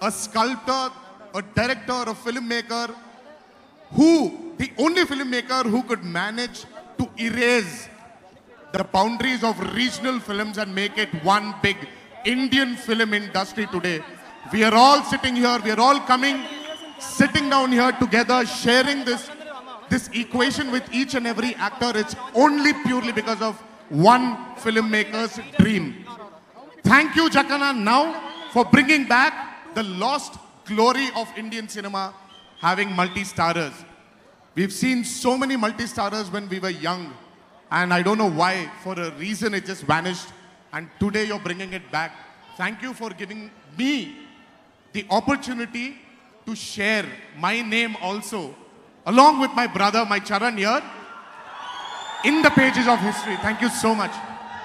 a sculptor, a director, a filmmaker, the only filmmaker who could manage to erase the boundaries of regional films and make it one big Indian film industry today. We are all sitting here, we are all sitting down here together, sharing this equation with each and every actor. It's only purely because of one filmmaker's dream. Thank you, Jackanna, now for bringing back the lost glory of Indian cinema, having multi-starrers. We've seen so many multi-starrers when we were young, and I don't know why, for a reason it just vanished, and today you're bringing it back. Thank you for giving me the opportunity to share my name also, along with my brother, my Charan here, in the pages of history. Thank you so much.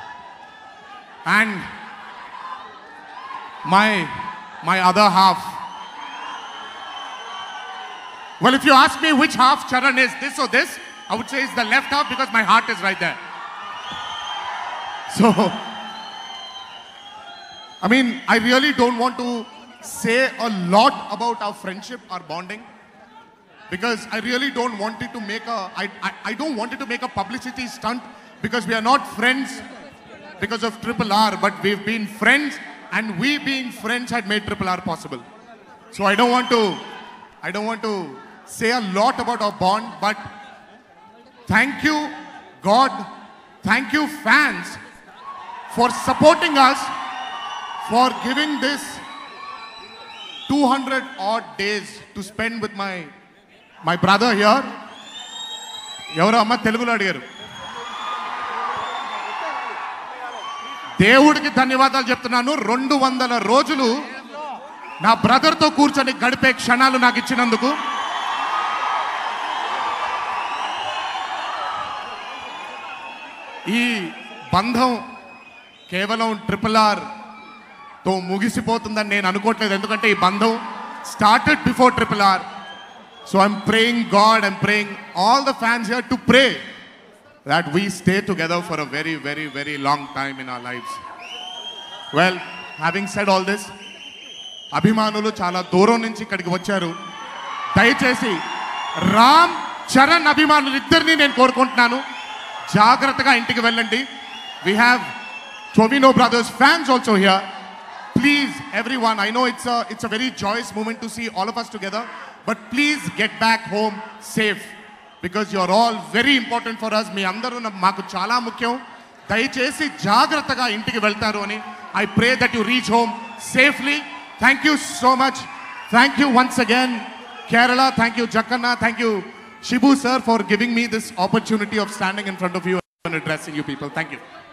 And my other half. Well, if you ask me which half Charan is, this or this, I would say it's the left half because my heart is right there. So, I mean, I really don't want to say a lot about our friendship, our bonding, because I really don't want it to make I don't want it to make a publicity stunt, because we are not friends because of RRR, but we've been friends, and we being friends had made RRR possible. So I don't want to say a lot about our bond, but thank you, God, thank you, fans, for supporting us, for giving this 200 odd days to spend with my brother here. Evaru amma Telugulo adigaru. దేవుడికి ధన్యవాదాలు చెప్తున్నాను. 200 రోజులు నా బ్రదర్తో కూర్చొని గడిపే క్షణాలు నాకు ఇచ్చినందుకు. ఈ బంధం కేవలం RRR తో ముగిసిపోతుందని నేను అనుకోవట్లేదు, ఎందుకంటే ఈ బంధం started before RRR. So I'm praying God, I'm praying all the fans here to pray that we stay together for a very, very, very long time in our lives. Well, having said all this, అభిమానులు చాలా దూరం నుంచి ఇక్కడికి వచ్చారు. దయచేసి రామ్ చరణ్ అభిమానులు ఇద్దరిని నేను కోరుకుంటున్నాను, జాగ్రత్తగా ఇంటికి వెళ్ళండి. We have Tobino Brothers fans also here. Please, everyone, I know it's a very joyous moment to see all of us together, but please get back home safe, because you're all very important for us. మీ అందరూ మాకు చాలా ముఖ్యం. దయచేసి జాగ్రత్తగా ఇంటికి వెళ్తారు అని I pray that you reach home safely. Thank you so much. Thank you once again, Kerala. Thank you, Jackanna. Thank you, Shibu sir, for giving me this opportunity of standing in front of you and addressing you people. Thank you.